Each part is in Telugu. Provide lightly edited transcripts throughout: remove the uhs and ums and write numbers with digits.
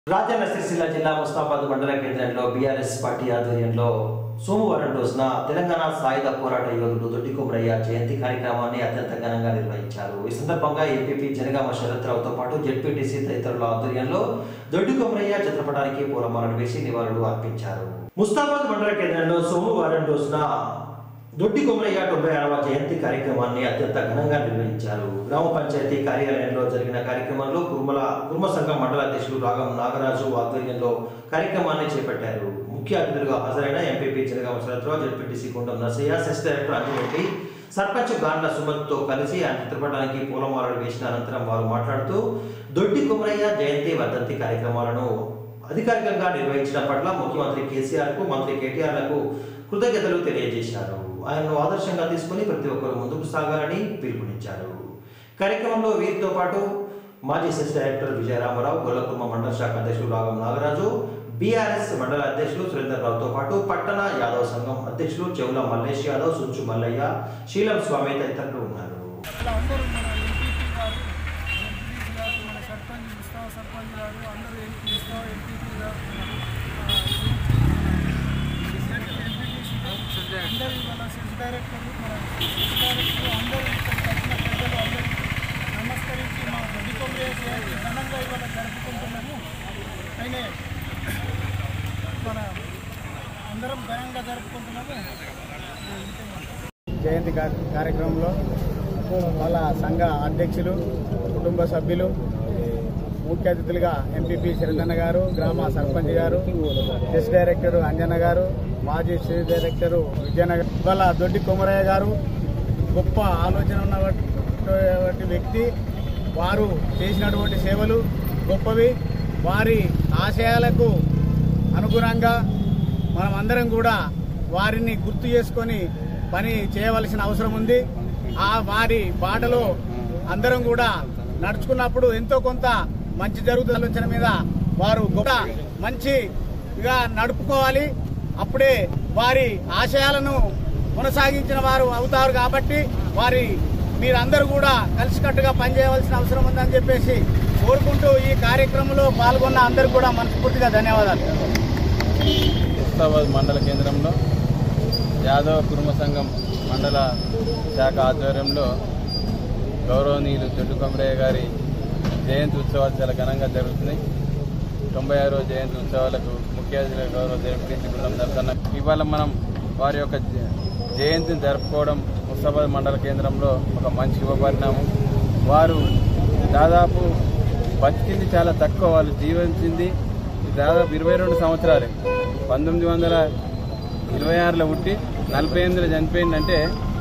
రాజన్న సిరిసిల్ల జిల్లా ముస్తాబాద్ మండల కేంద్రంలో బీఆర్ఎస్ పార్టీ ఆధ్వర్యంలో సోమవారం రోజున తెలంగాణ సాయుధ పోరాట యోధుడు దొడ్డి కొమరయ్య జయంతి కార్యక్రమాన్ని అత్యంత ఘనంగా నిర్వహించారు. ఈ సందర్భంగా ఎంపీపీ జనగామ శరత్రావుతో పాటు జెడ్పీటీసీ తదితరుల ఆధ్వర్యంలో దొడ్డి కొమరయ్య చిత్రపటానికి పూలమాలలు వేసి నివాళులు అర్పించారు. ముస్తాబాద్ మండల కేంద్రంలో సోమవారం రోజున దొడ్డి కొమరయ్య 96వ జయంతి కార్యక్రమాన్ని అత్యంత ఘనంగా నిర్వహించారు. గ్రామ పంచాయతీ కార్యాలయంలో జరిగిన కార్యక్రమంలో కుర్మ సంఘం మండల అధ్యక్షులు రాగం నాగరాజు ఆధ్వర్యంలో కార్యక్రమాన్ని చేపట్టారు. ముఖ్య అతిథులుగా హాజరైన MPP Janagama Sharath Rao, ZPTC Kundam Narsaiah, CESS director Anjireddy, sarpanch Gandla సుమత్తో కలిసి ఆయన చిత్రపటానికి పూలమాలలు వేసిన అనంతరం వారు మాట్లాడుతూ దొడ్డి కొమరయ్య జయంతి వర్ధంతి కార్యక్రమాలను అధికారికంగా నిర్వహించడం పట్ల ముఖ్యమంత్రి కేసీఆర్కు, మంత్రి కేటీఆర్లకు కృతజ్ఞతలు తెలియజేశారు. ఆయనను ఆదర్శంగా తీసుకుని ప్రతి ఒక్కరు ముందుకు సాగాలని పిలుపునిచ్చారు. కార్యక్రమంలో వీరితో పాటు మాజీ సెస్ డైరెక్టర్ విజయరామారావు, గొల్లకుర్మ మండల శాఖ అధ్యక్షులు రాగం నాగరాజు, బీఆర్ఎస్ మండల అధ్యక్షులు సురేందర్రావుతో పాటు పట్టణ యాదవ్ సంఘం అధ్యక్షులు చెవుల మల్లేష్ యాదవ్, సుంచు మల్లయ్య, శీలం స్వామి తదితరులు ఉన్నారు. నమస్కరించి మా దొడ్డి కొమరయ్య ఘనంగా ఇవాళ జరుపుకుంటున్నాము. అయినే మన అందరం ఘనంగా జరుపుకుంటున్నాము. జయంతి కార్యక్రమంలో వాళ్ళ సంఘ అధ్యక్షులు, కుటుంబ సభ్యులు, ముఖ్య అతిథులుగా ఎంపీపీ శరదన్న గారు, గ్రామ సర్పంచ్ గారు, సెస్ డైరెక్టర్ అంజన్న గారు, మాజీ సెస్ డైరెక్టర్ విజయనగర్. ఇవాళ దొడ్డి కొమరయ్య గారు గొప్ప ఆలోచన ఉన్నటువంటి వ్యక్తి. వారు చేసినటువంటి సేవలు గొప్పవి. వారి ఆశయాలకు అనుగుణంగా మనం అందరం కూడా వారిని గుర్తు చేసుకొని పని చేయవలసిన అవసరం ఉంది. వారి బాటలో అందరం కూడా నడుచుకున్నప్పుడు ఎంతో కొంత మంచి జరుగుతున్న ఆలోచన మీద వారు గొప్ప మంచిగా నడుపుకోవాలి. అప్పుడే వారి ఆశయాలను కొనసాగించిన వారు అవుతారు. కాబట్టి మీరందరూ కూడా కలిసికట్టుగా పనిచేయవలసిన అవసరం ఉందని చెప్పేసి కోరుకుంటూ ఈ కార్యక్రమంలో పాల్గొన్న అందరికీ కూడా మనస్ఫూర్తిగా ధన్యవాదాలు. ముస్తాబాద్ మండల కేంద్రంలో యాదవ్ కుర్మ సంఘం మండల శాఖ ఆధ్వర్యంలో గౌరవనీయులు దొడ్డి కొమరయ్య గారి జయంతి ఉత్సవాలు చాలా ఘనంగా జరుగుతున్నాయి. 96వ జయంతి ఉత్సవాలకు ముఖ్య అతిథిగా గౌరవ జెడ్పీటీసీ కుండం నర్సయ్య. ఇవాళ మనం వారి యొక్క జయంతిని జరుపుకోవడం ముస్తాబాద్ మండల కేంద్రంలో ఒక మంచి శుభపరిణామం. వారు దాదాపు బతికింది చాలా తక్కువ, వాళ్ళు జీవించింది దాదాపు 22 సంవత్సరాలే. 1926లో పుట్టి 48లో చనిపోయిందంటే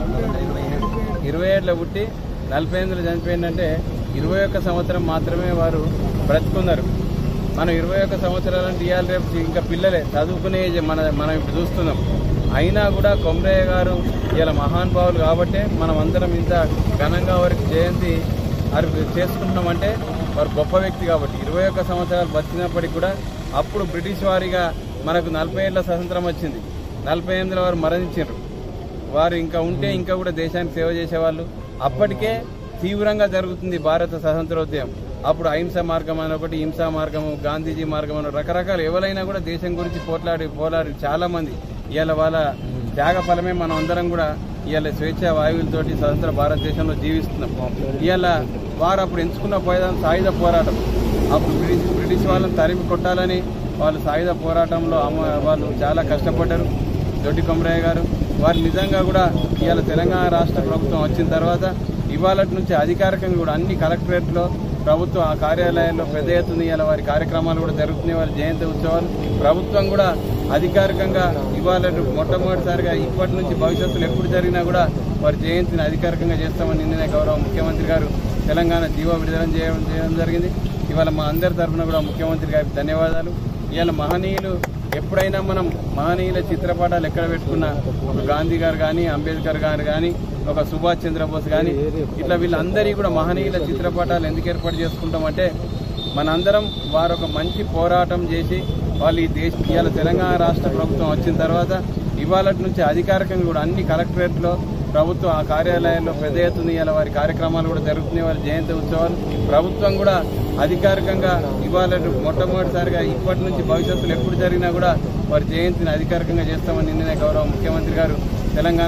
27లో పుట్టి 48లో చనిపోయిందంటే 21 సంవత్సరం మాత్రమే వారు బ్రతుకున్నారు. మనం 21 సంవత్సరాలంటే ఇవాళ రేపు ఇంకా పిల్లలే చదువుకునే మనం ఇప్పుడు చూస్తున్నాం. అయినా కూడా కొమరయ్య గారు ఇలా మహానుభావులు కాబట్టే మనం అందరం ఇంత ఘనంగా వారికి జయంతి చేసుకుంటున్నామంటే వారు గొప్ప వ్యక్తి కాబట్టి. 21 సంవత్సరాలు బతికినప్పటికీ కూడా అప్పుడు బ్రిటిష్ వారిగా మనకు 40 ఏళ్ల స్వతంత్రం వచ్చింది. 48లో వారు మరణించారు. వారు ఇంకా ఉంటే ఇంకా కూడా దేశానికి సేవ చేసేవాళ్ళు. అప్పటికే తీవ్రంగా జరుగుతుంది భారత స్వతంత్రోద్యమం. అప్పుడు అహింస మార్గం అని ఒకటి, హింసా మార్గము, గాంధీజీ మార్గం అని రకరకాల ఎవరైనా కూడా దేశం గురించి పోరాడి చాలా మంది ఇవాళ వాళ్ళ త్యాగ ఫలమే మనం అందరం కూడా ఇవాళ స్వేచ్ఛ వాయువులతోటి స్వతంత్ర భారతదేశంలో జీవిస్తున్నాం. ఇవాళ వారు అప్పుడు ఎంచుకున్న సాయుధ పోరాటం. అప్పుడు బ్రిటిష్ వాళ్ళని తరిమి కొట్టాలని వాళ్ళు సాయుధ పోరాటంలో వాళ్ళు చాలా కష్టపడ్డారు. దొడ్డి కొమరయ్య గారు వారు నిజంగా కూడా ఇవాళ తెలంగాణ రాష్ట్ర ప్రభుత్వం వచ్చిన తర్వాత ఇవాళ నుంచి అధికారికంగా కూడా అన్ని కలెక్టరేట్లో ప్రభుత్వం ఆ కార్యాలయాల్లో పెద్ద ఎత్తున ఇవాళ వారి కార్యక్రమాలు కూడా జరుగుతున్నాయి. వారి జయంతి ఉత్సవాలు ప్రభుత్వం కూడా అధికారికంగా ఇవాళ మొట్టమొదటిసారిగా ఇప్పటి నుంచి భవిష్యత్తులో ఎప్పుడు జరిగినా కూడా వారి జయంతిని అధికారికంగా చేస్తామని నిన్ననే గౌరవ ముఖ్యమంత్రి గారు తెలంగాణ జీవో విడుదల చేయడం జరిగింది. ఇవాళ మా అందరి తరఫున కూడా ముఖ్యమంత్రి గారికి ధన్యవాదాలు. ఇవాళ మహనీయులు ఎప్పుడైనా మనం మహనీయుల చిత్రపటాలు ఎక్కడ పెట్టుకున్నా ఒక గాంధీ గారు కానీ, అంబేద్కర్ గారు కానీ, ఒక సుభాష్ చంద్రబోస్ కానీ ఇట్లా వీళ్ళందరికీ కూడా మహనీయుల చిత్రపటాలు ఎందుకు ఏర్పాటు చేసుకుంటామంటే మనందరం వారు ఒక మంచి పోరాటం చేసి వాళ్ళు ఈ ఇవాళ తెలంగాణ రాష్ట్ర ప్రభుత్వం వచ్చిన తర్వాత ఇవాళ నుంచి అధికారికంగా కూడా అన్ని కలెక్టరేట్లో ప్రభుత్వం ఆ కార్యాలయాల్లో పెద్ద ఎత్తున ఇవాళ వారి కార్యక్రమాలు కూడా జరుగుతున్నాయి. వారి జయంతి ఉత్సవాలు ప్రభుత్వం కూడా అధికారికంగా ఇవాళ మొట్టమొదటిసారిగా ఇప్పటి నుంచి భవిష్యత్తులో ఎప్పుడు జరిగినా కూడా వారి జయంతిని అధికారికంగా చేస్తామని నిన్ననే గౌరవ ముఖ్యమంత్రి గారు తెలంగాణ